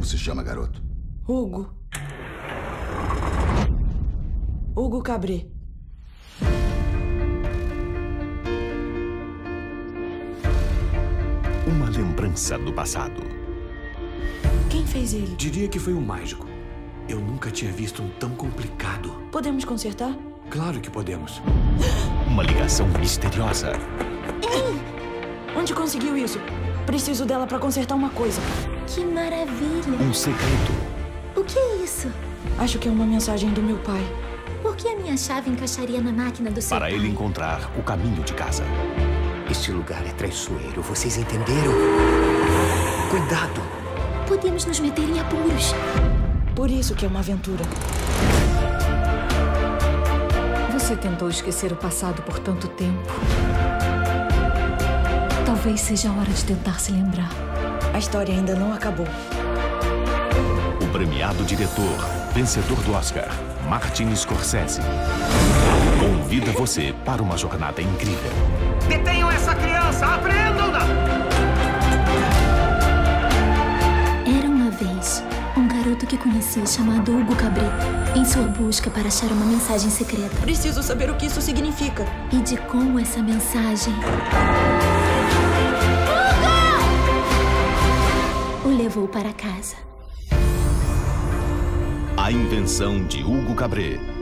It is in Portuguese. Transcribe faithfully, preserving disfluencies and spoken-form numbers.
se chama, garoto? Hugo. Hugo Cabret. Uma lembrança do passado. Quem fez ele? Diria que foi um mágico. Eu nunca tinha visto um tão complicado. Podemos consertar? Claro que podemos. Uma ligação misteriosa. Onde conseguiu isso? Preciso dela pra consertar uma coisa. Que maravilha! Um segredo. O que é isso? Acho que é uma mensagem do meu pai. Por que a minha chave encaixaria na máquina do seu Para pai? ele encontrar o caminho de casa. Este lugar é traiçoeiro, vocês entenderam? Cuidado! Podemos nos meter em apuros. Por isso que é uma aventura. Você tentou esquecer o passado por tanto tempo. Talvez seja a hora de tentar se lembrar. A história ainda não acabou. O premiado diretor, vencedor do Oscar, Martin Scorsese, convida você para uma jornada incrível. Detenham essa criança! Apreendam-na! Era uma vez um garoto que conheci chamado Hugo Cabret, em sua busca para achar uma mensagem secreta. Preciso saber o que isso significa. E de como essa mensagem o levou para casa. A invenção de Hugo Cabret.